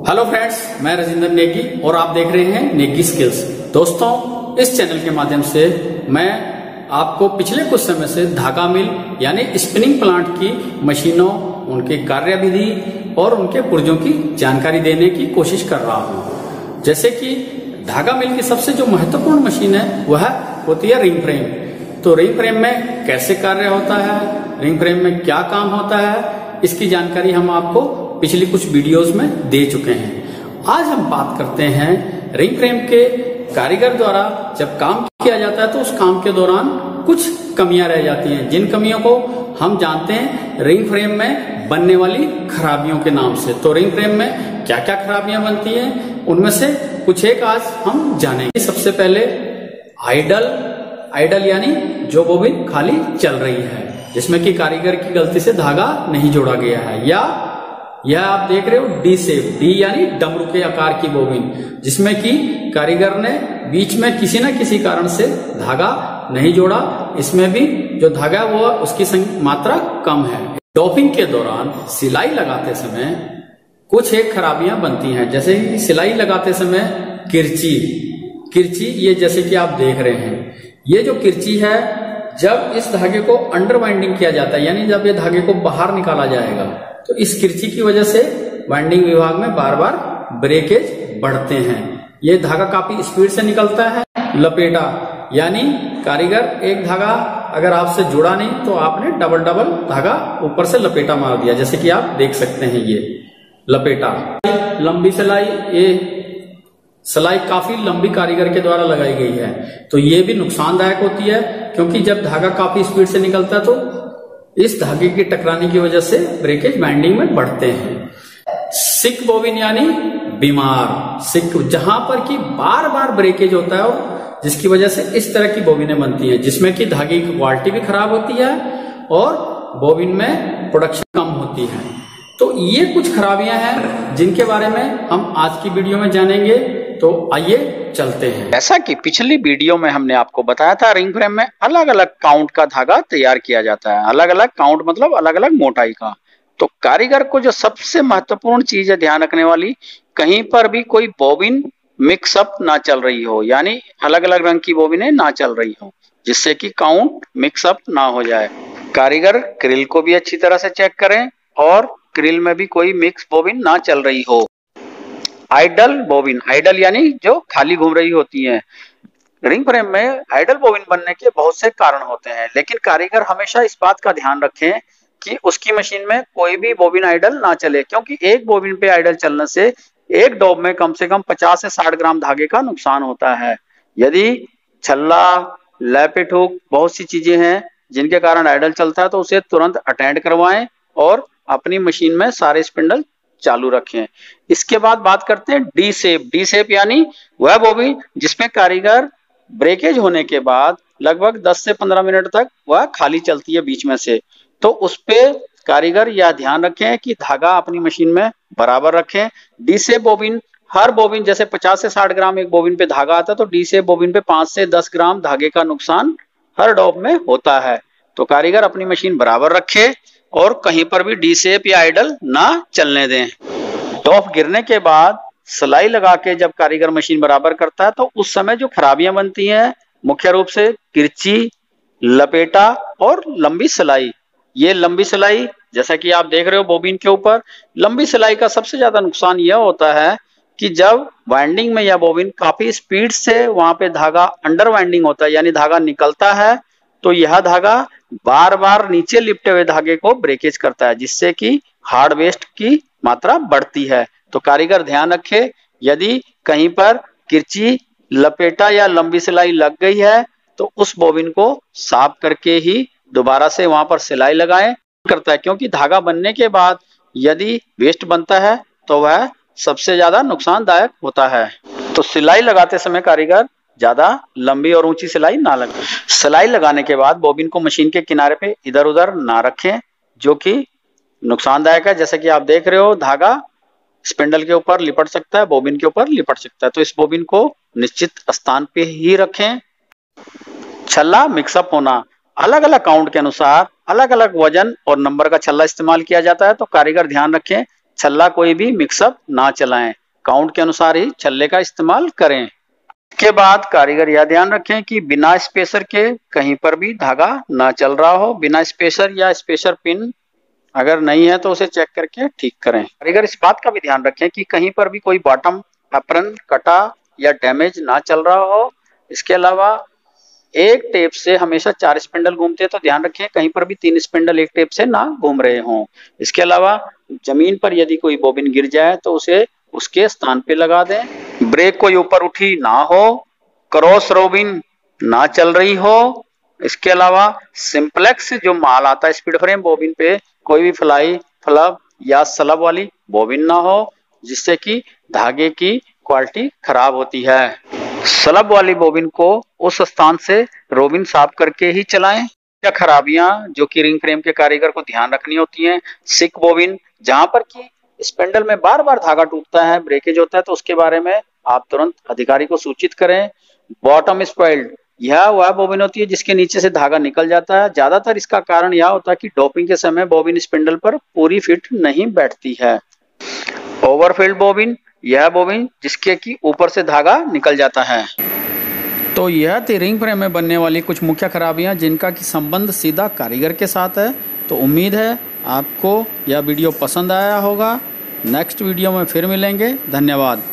Hello friends, मैं राजेंद्र नेगी और आप देख रहे हैं नेगी स्किल्स। दोस्तों, इस चैनल के माध्यम से मैं आपको पिछले कुछ समय से धागा मिल यानी स्पिनिंग प्लांट की मशीनों, उनकी कार्यविधि और उनके पुर्जों की जानकारी देने की कोशिश कर रहा हूं। जैसे कि धागा मिल की सबसे जो महत्वपूर्ण मशीन है वह होती है रिंग फ्रेम। तो रिंग फ्रेम में कैसे कार्य होता है, रिंग फ्रेम में क्या काम होता है, इसकी जानकारी हम आपको पिछली कुछ वीडियोस में दे चुके हैं। आज हम बात करते हैं रिंग फ्रेम के कारीगर द्वारा जब काम किया जाता है तो उस काम के दौरान कुछ कमियां रह जाती हैं, जिन कमियों को हम जानते हैं रिंग फ्रेम में बनने वाली खराबियों के नाम से। तो रिंग फ्रेम में क्या क्या खराबियां बनती हैं, उनमें से कुछ एक आज हम जानेंगे। सबसे पहले आइडल यानी जो बोबिन खाली चल रही है, जिसमें कि कारीगर की गलती से धागा नहीं जोड़ा गया है, या यह आप देख रहे हो डी शेप, डी यानी डमरू के आकार की बोबिन, जिसमें कि कारीगर ने बीच में किसी न किसी कारण से धागा नहीं जोड़ा। इसमें भी जो धागा है वो उसकी मात्रा कम है। डॉपिंग के दौरान सिलाई लगाते समय कुछ एक खराबियां बनती हैं, जैसे कि सिलाई लगाते समय किरची, ये जैसे कि आप देख रहे हैं, ये जो किरची है जब इस धागे को अंडर वाइंडिंग किया जाता है, यानी जब ये धागे को बाहर निकाला जाएगा तो इस किरची की वजह से वाइंडिंग विभाग में बार बार ब्रेकेज बढ़ते हैं। ये धागा काफी स्पीड से निकलता है। लपेटा यानी कारीगर एक धागा अगर आपसे जुड़ा नहीं तो आपने डबल धागा ऊपर से लपेटा मार दिया, जैसे कि आप देख सकते हैं ये लपेटा। लंबी सिलाई, ये सिलाई काफी लंबी कारीगर के द्वारा लगाई गई है, तो ये भी नुकसानदायक होती है, क्योंकि जब धागा काफी स्पीड से निकलता है तो इस धागे की टकराने की वजह से ब्रेकेज वाइंडिंग में बढ़ते हैं। सिक बोबिन यानी बीमार सिक, जहां पर कि बार बार ब्रेकेज होता है और जिसकी वजह से इस तरह की बोबिनें बनती हैं, जिसमें कि धागे की क्वालिटी भी खराब होती है और बोबिन में प्रोडक्शन कम होती है। तो ये कुछ खराबियां हैं जिनके बारे में हम आज की वीडियो में जानेंगे। तो आइए चलते हैं। जैसा कि पिछली वीडियो में हमने आपको बताया था, रिंग फ्रेम में अलग अलग काउंट का धागा तैयार किया जाता है। अलग अलग काउंट मतलब अलग अलग मोटाई का। तो कारीगर को जो सबसे महत्वपूर्ण चीज है ध्यान रखने वाली, कहीं पर भी कोई बोबिन मिक्सअप ना चल रही हो, यानी अलग अलग रंग की बोबिनें ना चल रही हो, जिससे कि काउंट मिक्सअप ना हो जाए। कारीगर क्रिल को भी अच्छी तरह से चेक करें और क्रिल में भी कोई मिक्स बोबिन ना चल रही हो। आइडल बोबिन, आइडल यानी जो खाली घूम रही होती है। रिंग फ्रेम में आइडल बोबिन बनने के बहुत से कारण होते हैं, लेकिन कारीगर हमेशा इस बात का ध्यान रखें कि उसकी मशीन में कोई भी बोबिन आइडल ना चले, क्योंकि एक बोबिन पे आइडल चलने से एक डॉब में कम से कम 50 से 60 ग्राम धागे का नुकसान होता है। यदि छल्ला, लैपिट हुक, बहुत सी चीजें हैं जिनके कारण आइडल चलता है, तो उसे तुरंत अटेंड करवाएं और अपनी मशीन में सारे स्पिंडल चालू रखें। इसके बाद बात करते हैं डी शेप। डी शेप यानी वह बोबिन जिसमें कारीगर ब्रेकेज होने के बाद लगभग 10 से 15 मिनट तक वह खाली चलती है बीच में से। तो उस पे कारीगर यह ध्यान रखें कि धागा अपनी मशीन में बराबर रखें। डी शेप बोबिन, हर बोबिन जैसे 50 से 60 ग्राम एक बोबिन पे धागा आता है, तो डी शेप बोबिन पे 5 से 10 ग्राम धागे का नुकसान हर डॉब में होता है। तो कारीगर अपनी मशीन बराबर रखे और कहीं पर भी डी शेप या आइडल ना चलने दें। डॉप गिरने के बाद सिलाई लगा के जब कारीगर मशीन बराबर करता है तो उस समय जो खराबियां बनती हैं, मुख्य रूप से किरची, लपेटा और लंबी सिलाई। ये लंबी सिलाई जैसा कि आप देख रहे हो बोबिन के ऊपर, लंबी सिलाई का सबसे ज्यादा नुकसान यह होता है कि जब वाइंडिंग में यह बोबिन काफी स्पीड से वहां पे धागा अंडर वाइंडिंग होता है, यानी धागा निकलता है, तो यह धागा बार बार नीचे लिपटे हुए धागे को ब्रेकेज करता है, जिससे कि हार्ड वेस्ट की मात्रा बढ़ती है। तो कारीगर ध्यान रखे, यदि कहीं पर किरची, लपेटा या लंबी सिलाई लग गई है तो उस बोबिन को साफ करके ही दोबारा से वहां पर सिलाई लगाएं करता है, क्योंकि धागा बनने के बाद यदि वेस्ट बनता है तो वह सबसे ज्यादा नुकसानदायक होता है। तो सिलाई लगाते समय कारीगर ज्यादा लंबी और ऊंची सिलाई ना लगाएं। सिलाई लगाने के बाद बोबिन को मशीन के किनारे पे इधर उधर ना रखें, जो कि नुकसानदायक है। जैसे कि आप देख रहे हो, धागा स्पिंडल के ऊपर लिपट सकता है, बोबिन के ऊपर लिपट सकता है, तो इस बोबिन को निश्चित स्थान पे ही रखें। छल्ला मिक्सअप होना, अलग अलग काउंट के अनुसार अलग अलग वजन और नंबर का छल्ला इस्तेमाल किया जाता है, तो कारीगर ध्यान रखें छल्ला कोई भी मिक्सअप ना चलाएं, काउंट के अनुसार ही छल्ले का इस्तेमाल करें। इसके बाद कारीगर यह ध्यान रखें कि बिना स्पेसर के कहीं पर भी धागा ना चल रहा हो। बिना स्पेसर या स्पेसर पिन अगर नहीं है तो उसे चेक करके ठीक करें। कारीगर इस बात का भी ध्यान रखें कि कहीं पर भी कोई बॉटम एप्रन कटा या डैमेज ना चल रहा हो। इसके अलावा एक टेप से हमेशा 4 स्पिंडल घूमते हैं, तो ध्यान रखें कहीं पर भी 3 स्पिंडल एक टेप से ना घूम रहे हों। इसके अलावा जमीन पर यदि कोई बोबिन गिर जाए तो उसे उसके स्थान पे लगा दें। ब्रेक कोई ऊपर उठी ना हो, क्रॉस रोबिन ना चल रही हो। इसके अलावा सिंपलेक्स जो माल आता है स्पीड फ्रेम बोबिन पे, कोई भी फ्लाई, फ्लब या स्लब वाली बोबिन ना हो, जिससे कि धागे की क्वालिटी खराब होती है। स्लब वाली बोबिन को उस स्थान से रोबिन साफ करके ही चलाएं। या खराबियां जो कि रिंग फ्रेम के कारीगर को ध्यान रखनी होती हैं, सिक बोबिन, जहां पर कि स्पिंडल में बार बार धागा टूटता है, ब्रेकेज होता है, तो उसके बारे में आप तुरंत अधिकारी को सूचित करें। बॉटम स्पॉइल्ड, यह वह बोबिन होती है जिसके नीचे से धागा निकल जाता है। ज्यादातर इसका कारण यह होता है कि डोपिंग के समय बोबिन स्पिंडल पर पूरी फिट नहीं बैठती है। ओवरफिल्ड बोबिन, यह बोबिन जिसके की ऊपर से धागा निकल जाता है। तो यह थी रिंग फ्रेम में बनने वाली कुछ मुख्य खराबियां जिनका कि संबंध सीधा कारीगर के साथ है। तो उम्मीद है आपको यह वीडियो पसंद आया होगा। नेक्स्ट वीडियो में फिर मिलेंगे। धन्यवाद।